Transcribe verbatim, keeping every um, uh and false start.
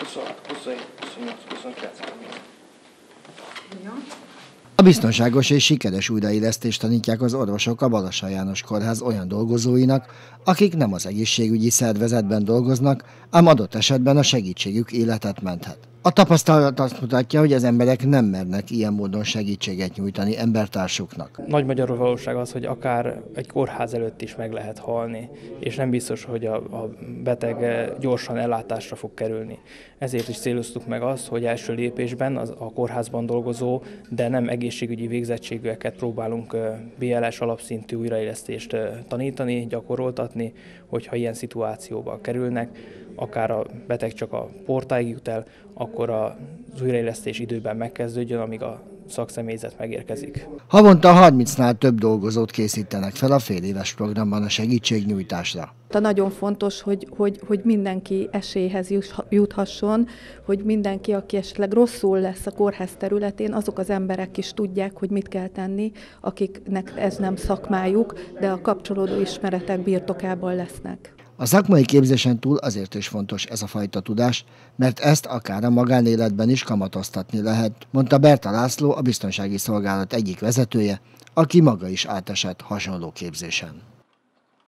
huszonhat, huszonhét, huszonnyolc, huszonkilenc. A biztonságos és sikeres újraélesztést tanítják az orvosok a Balassahy János Kórház olyan dolgozóinak, akik nem az egészségügyi szervezetben dolgoznak, ám adott esetben a segítségük életet menthet. A tapasztalat azt mutatja, hogy az emberek nem mernek ilyen módon segítséget nyújtani embertársuknak. Nagy magyar valóság az, hogy akár egy kórház előtt is meg lehet halni, és nem biztos, hogy a, a beteg gyorsan ellátásra fog kerülni. Ezért is céloztuk meg azt, hogy első lépésben az, a kórházban dolgozó, de nem egészségügyi végzettségűeket próbálunk bé el es alapszintű újraélesztést tanítani, gyakoroltatni, hogyha ilyen szituációba kerülnek, akár a beteg csak a portáig jut el, akkor az újraélesztés időben megkezdődjön, amíg a szakszemélyzet megérkezik. Havonta harmincnál több dolgozót készítenek fel a féléves programban a segítségnyújtásra. Nagyon fontos, hogy, hogy, hogy mindenki esélyhez juthasson, hogy mindenki, aki esetleg rosszul lesz a kórház területén, azok az emberek is tudják, hogy mit kell tenni, akiknek ez nem szakmájuk, de a kapcsolódó ismeretek birtokában lesznek. A szakmai képzésen túl azért is fontos ez a fajta tudás, mert ezt akár a magánéletben is kamatoztatni lehet, mondta Berta László, a biztonsági szolgálat egyik vezetője, aki maga is átesett hasonló képzésen.